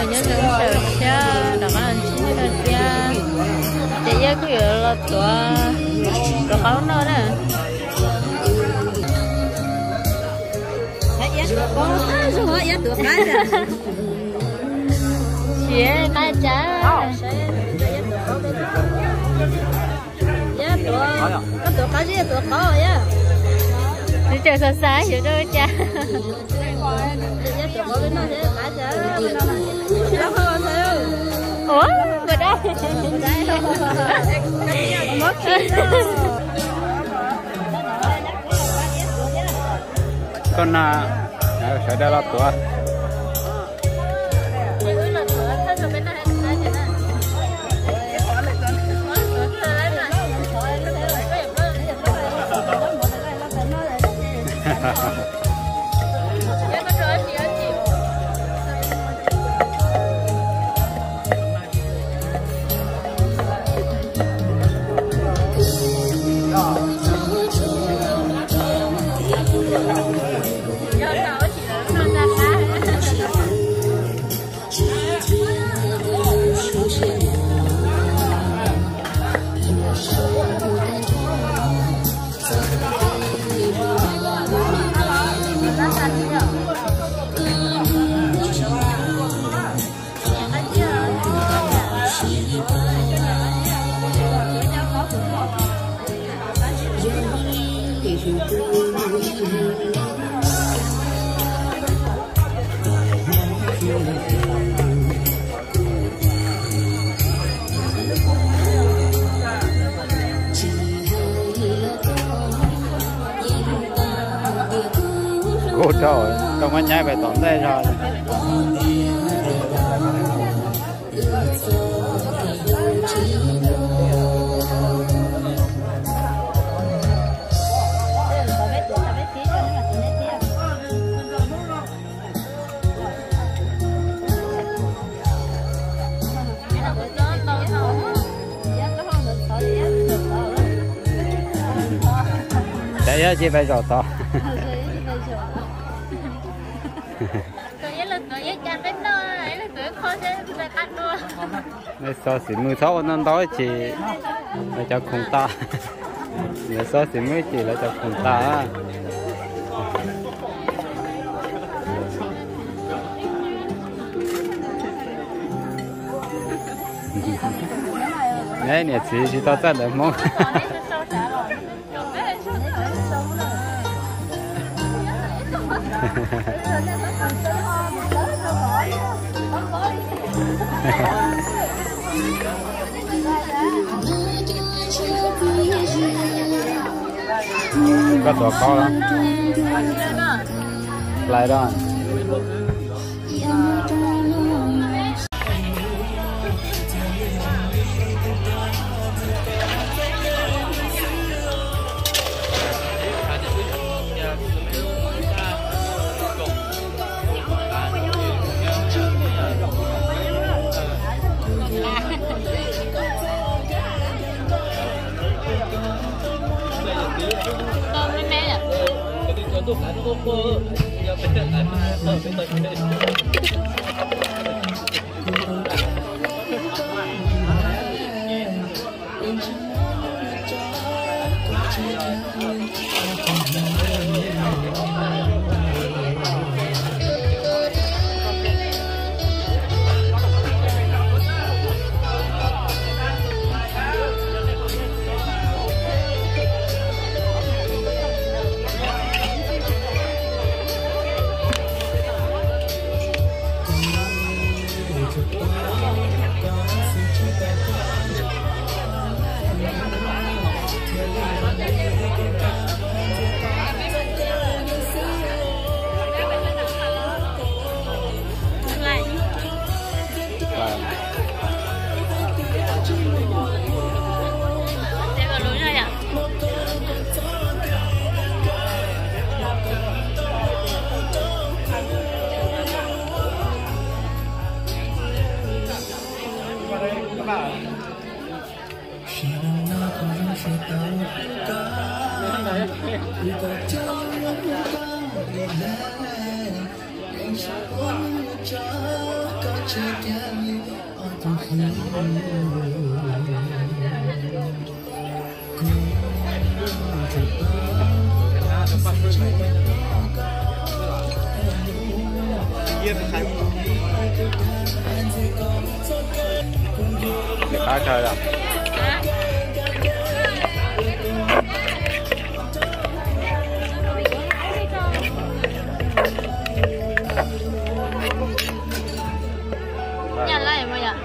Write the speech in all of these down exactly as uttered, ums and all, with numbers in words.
nhớ đến sợ cha đó là chính là cha để giờ cái là tụi tụi khó nó nè có cái số họ giá tụi cái rồi chị cái cha giá tụi có tụi cái gì tụi có á đi chơi xa xa vậy đó cha giá tụi có cái nó sẽ cái chả nó không sao ủa rồi đây mất gì con à sẽ đây là tuổi Ôi trời, không có nhai về tóm đây rồi. Đấy chị phải rõ to. Nếu so xỉ mười sáu năm đó chị là cho khung ta, nếu so xỉ mười chị là cho khung ta. Đấy nè chị chị tao rất là mong. Có tổ có lắm lại đó Hãy subscribe cho kênh Ghiền Mì Gõ để không bỏ lỡ những video hấp dẫn. Khá trời rồi. Nhà lại mà vậy?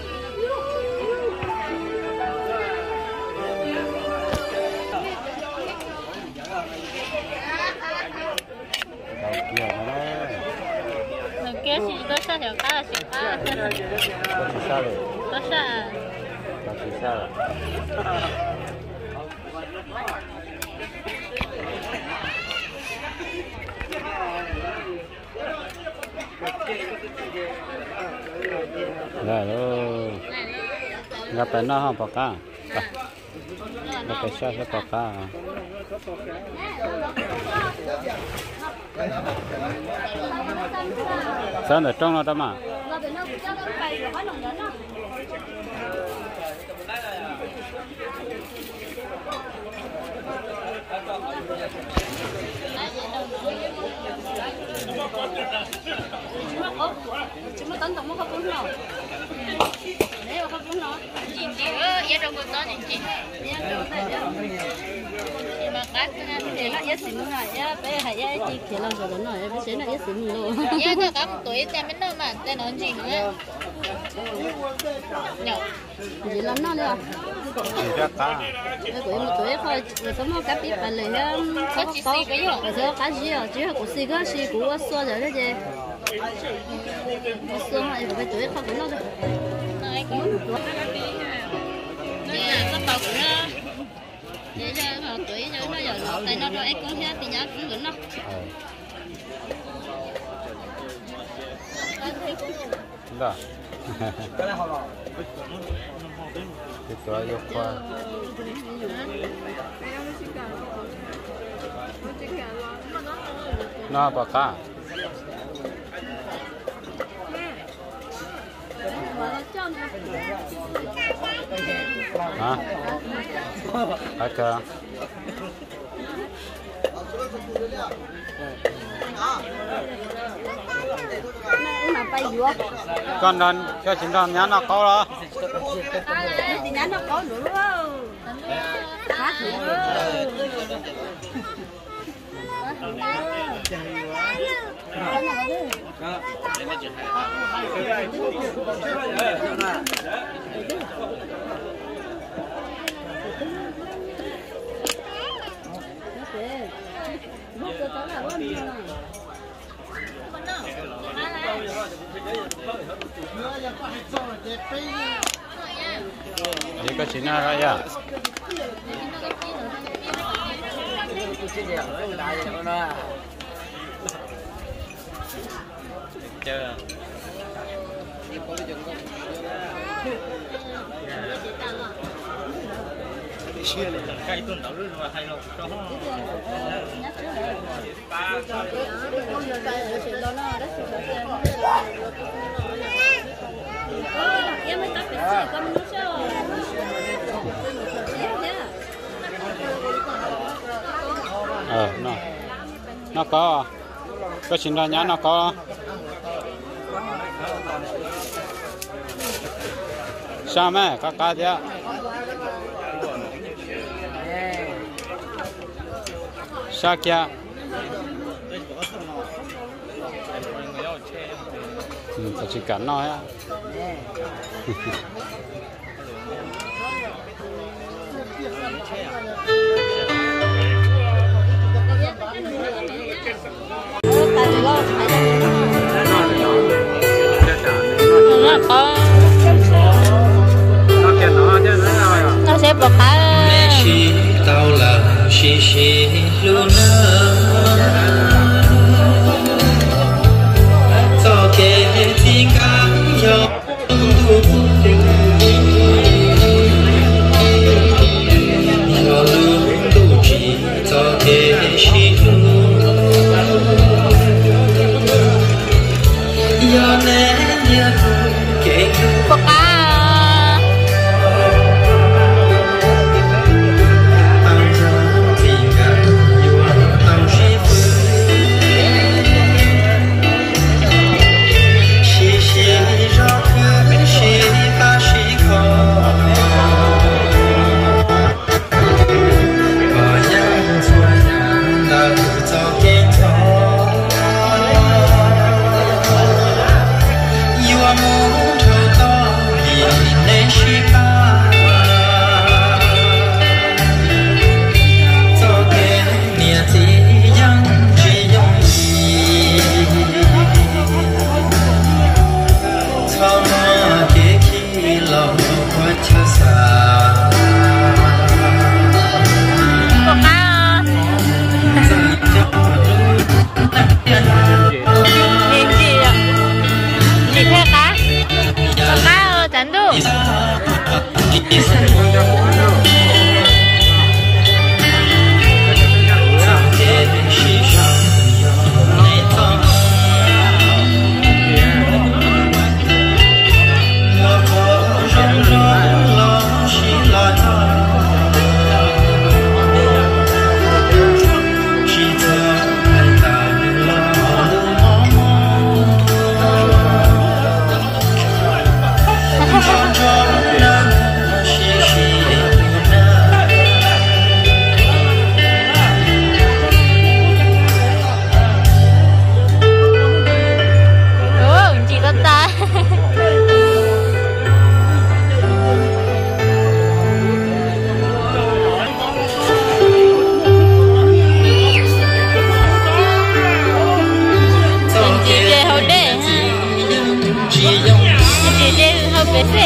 Đầu kia chỉ có sao tiểu cá là tiểu cá. Có gì sao rồi? Có sao? Có gì sao rồi? Rồi luôn. Gặp phải nó không bỏ cá. Gặp phải sao sẽ bỏ cá. Sao ở trong nó đó mà. chúng nó tấn tổng nó không nào đấy mà không nó Nhìn chị ơi, giá đâu có to nhìn chị. Mà cắt thì nó ít xíu nữa này, bé hay ít chỉ khi làm rồi nó bé sẽ nó ít xíu luôn. giá cả cả một tuổi xem bên đâu mà tên nó gì nữa. Nhậu. Gì làm nó nữa? Ra cá. Cái tuổi một tuổi thôi, rồi sống nó cắt biết phải lấy Có chỉ xì cái gì hả? rồi giờ cá gì à? Chỉ là của xì cái xì của xua rồi đấy chứ. Xua mà cái tuổi không có nó đâu. Nói cũng. Dạ, có bầu của nó. Để cho họ tuổi cho nó giờ nó tay nó rồi ấy cũng hết thì nhớ cũng được nó. Đó. Cái tuổi vô qua. Nó bỏ cá. Hả? Hả cơ? Mà bay vừa. Con đòn cho chính đòn nhá nó có đó. Thì nhá nó có nữa. Hát nữa. Ini ke Cina raya. Chơi. Cái tuần đầu rồi hay đâu cho nó. Em mới tắt cái gì con nó cho. Ờ, nó. Nó có. Có xin ra nhá nó có. Sao mẹ, các cá thế? Sao kia? Ừ, chỉ cắn nó á. Nó sẽ bọc cá. Your name, dễ xế.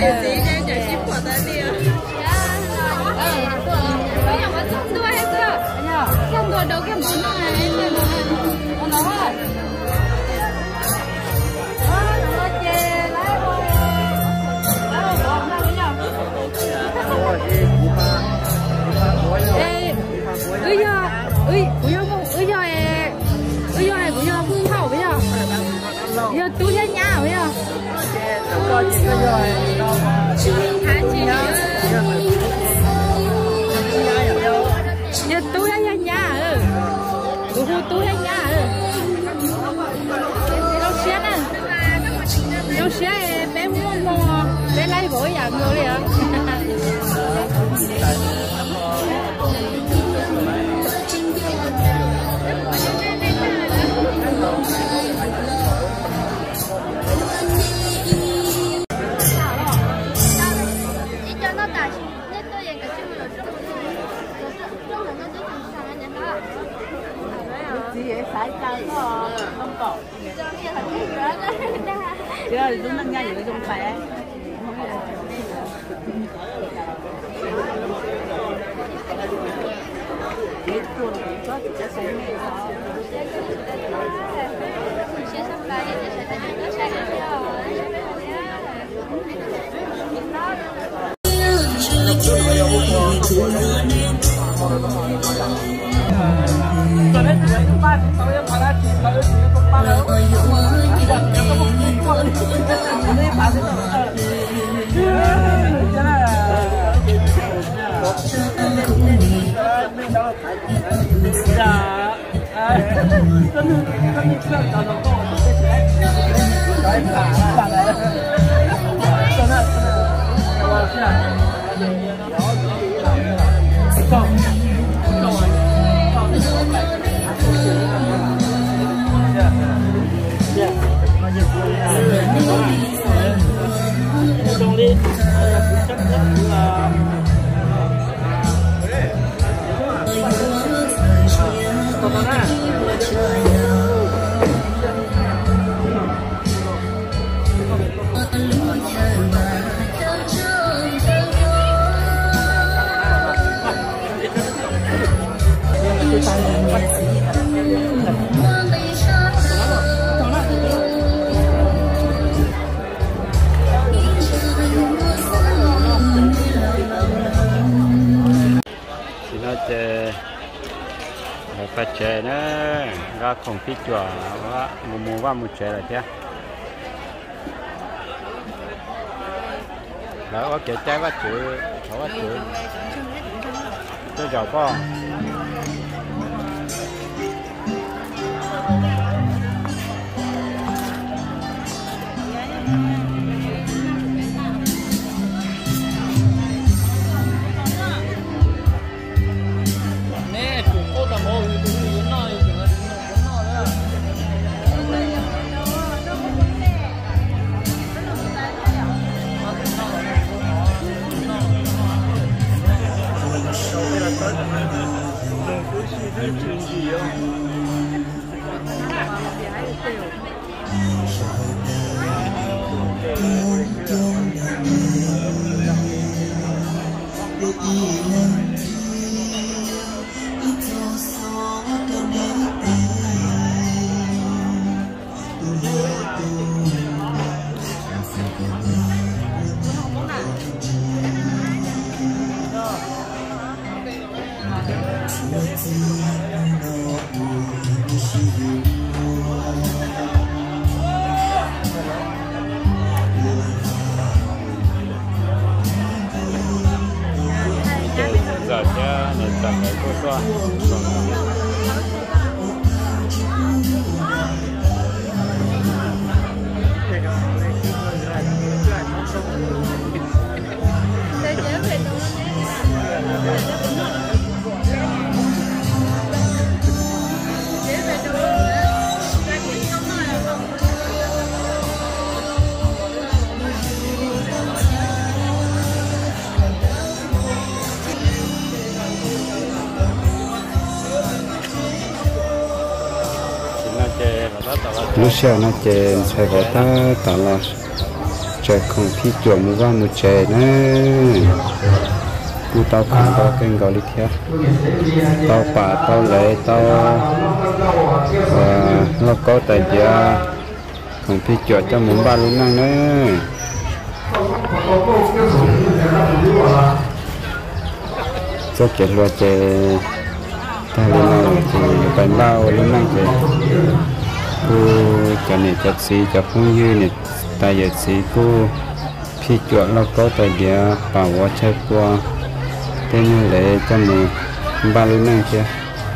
phát trẻ nữa ra không thích chùa và mua mua vào một trẻ là chứ đó có cái trái vắt chữ có vắt chữ tôi giàu con giờ chứ nên tầm này cô xoa lúc xưa nó chơi xoay vào ta tao là chơi không phi chuẩn mua vào một chơi nữa cú tao không có kênh gọi đi theo tao bà tao lệ tao và nó có tài gia không phi chuẩn cho muốn ba luôn năng nữa cho chết luôn chơi ta luôn năng thì bánh bao luôn năng chơi cô cho nên chặt xí cho không như này tại giờ xí cô phi chuẩn nó có tài gia bảoว่าchơi qua tên như lệ cho mình ba luôn năng chưa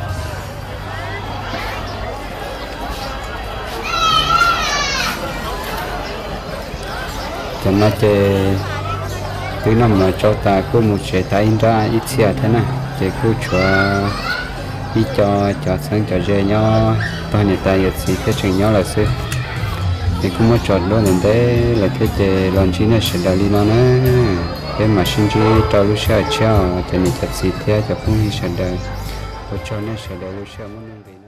cho nó chơi cứ nằm mà cho ta cứ một chế tay ra ít xe thế này để cứ cho ít cho cho sáng cho dễ nhau tao này ta giờ gì cái chuyện nhau là xí thì cũng mới chọn luôn nên thế là thế chế làm chi nó sẽ đào đi nó nữa để mà xin chi cho lúc sau cho cho nên thật gì thế cho cũng đi sẽ đào cho nó sẽ đào lúc sau muốn làm gì